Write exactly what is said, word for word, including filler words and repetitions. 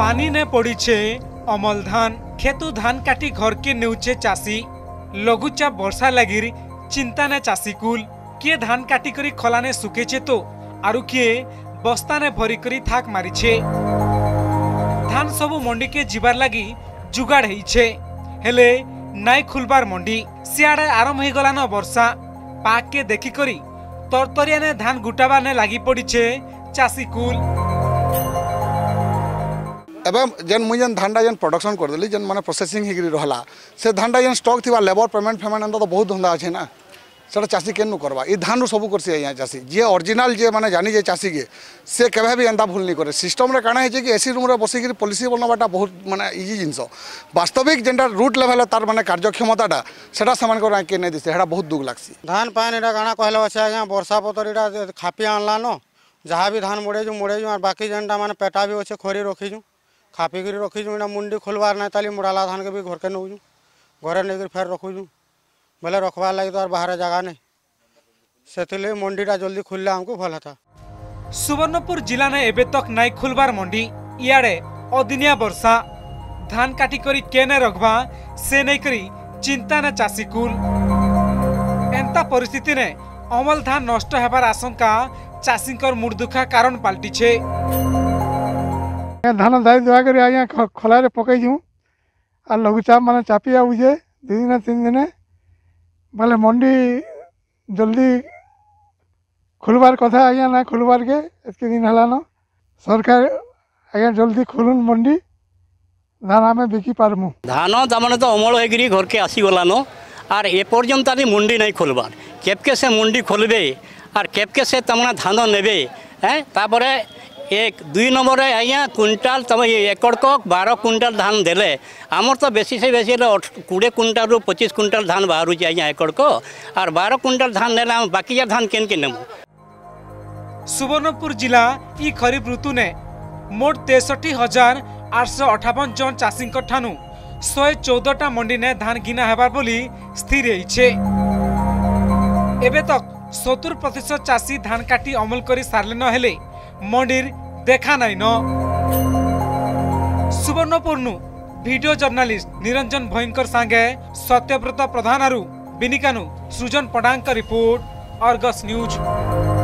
पानी ने पड़ीछे अमल धान खेतु धान काटी घर के नेउचे चाषी लघुचाप वर्षा लगी चिंता ने चाषी कुल किए धान काटी करी खलाने सुखेचे तो आरु किए बस्ता ने भरी करी थाक मारिछे। धान सबु मंडी के जीवार लगी जुगाड़ हेइछे हेले नाई खुलबार मंडी सियाड़े आरंभ हो गलान वर्षा पाक के देखी करी तरतरिया ने धान गुटाबा ने लगी पड़ीछे चाषी कुल। एवं जेन मुझे जेन धानटा जेन प्रोडक्शन कर देली जेन माने प्रोसेसिंग हिगिरी रहला से धानटा जेन स्टॉक थिबा लेबर पेमेंट फेमेंट एंता तो बहुत धंदा अछि ना सेटा चाषी केनु करबा ई धान सब करसी आया चाषी जे ओरिजिनल जे माने जानी जे चाषी के से केबे भी एंता भूल नहीं करे सिस्टम रे काना है जे कि एसी रूम रे बसी के पॉलिसी बनाबाटा बहुत माने इजी जिंस वास्तविक जेनटा रूट लेवल तार माने कार्यक्षमताटा सेटा समान को के नै दिसे हेडा बहुत दुख लागसी। धान पान एटा गाना कहले अछि आज्ञा वर्षा पतर एटा खापी आनला न जहाँ भी धान मोड़े जो मोड़े जो बाकी जेनटा माने पेटा भी अच्छे खोरी रखी जो खापी कर रखीजु एटा मुंडी खोलबार ना ताली मुड़ाला धान के भी घर के नौजु घरे नहीं फेर रखुजु बोले रखबार लगी तो बाहर जगह नहीं से मंडीटा जल्दी खुलला हमको भल था। सुवर्णपुर जिला ने एबे तक नाई खुलबार मंडी इयाड़े अदिनिया वर्षा धान काटी करी केने रखबा से नहीं करी चिंता ने चाषी कुल एंता परिस्थिति ने अमल धान नष्ट हेबार आशंका चाषी मुड़ दुखा कारण पलटि छे। धान दाई दुआ कर आज्ञा खलारे पकई आ लघुचाप माने चापी आउजे दु दिन तीन दिन बोले मंडी जल्दी खुलबार कथा आज्ञा ना खुलबार के एतके दिन हलान सरकार आज्ञा जल्दी खुलुन मंडी धान आमे बिकी पारमु। धान तमाने तो अमल होगिरी घर के आसी गलान आर ए पर्यंत आदि मंडी नहीं खोलबार केबके से मंडी खोलबे आर केबके से तमना धान नेबे हैं तापरे एक दुई नंबर आज्ञा क्विंटाल तुम एकड़ को बारह क्विंटाल धान देले आमर तो बेसी से बेसी कोड़े क्विंटाल रु पच्चीस क्विंटाल धान बाहर आज्ञा एकड़ को और बारह क्विंटाल धान नेला बाकी धान केन के नेमु। सुवर्णपुर जिला ई खरीफ ऋतु ने मोट तेसठी हजार आठ सौ अठावन जन चाषी ठानु शहे चौदहटा मंडी ने धान गिना हेबार बोली स्थिर होइछे। एबे तक सत्तर प्रतिशत चाषी धान काटी अमल करी सारले न हेले मंडीर देखा नाई न। सुवर्णपुर नु वीडियो जर्नलिस्ट निरंजन भयंकर सांगे सत्यव्रत प्रधान बिनिकानु सृजन पडांग रिपोर्ट अर्गस न्यूज।